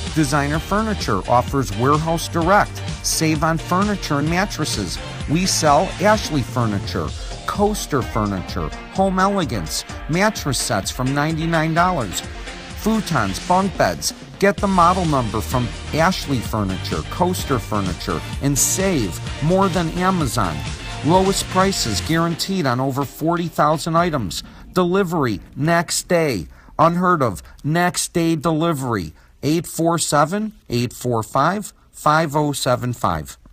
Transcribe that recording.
Designer Furniture offers warehouse direct. Save on furniture and mattresses. We sell Ashley Furniture, Coaster Furniture, Home Elegance, mattress sets from $99, futons, bunk beds. Get the model number from Ashley Furniture, Coaster Furniture, and save more than Amazon. Lowest prices guaranteed on over 40,000 items. Delivery next day. Unheard of. Next day delivery. 847-845-5075.